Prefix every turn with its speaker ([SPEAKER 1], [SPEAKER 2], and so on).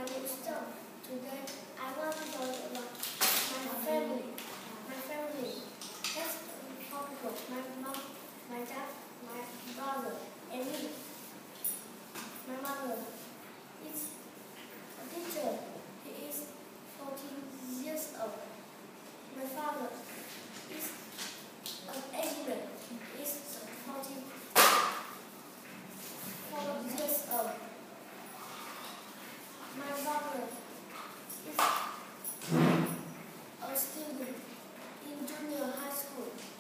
[SPEAKER 1] new stuff. Today I want to talk about my family. My family. That's how people. My mom, my dad, my brother, and me. My mother is a teacher. He is 14 years old. My father is an engineer. He is 44 years old. My brother is a student in junior high school.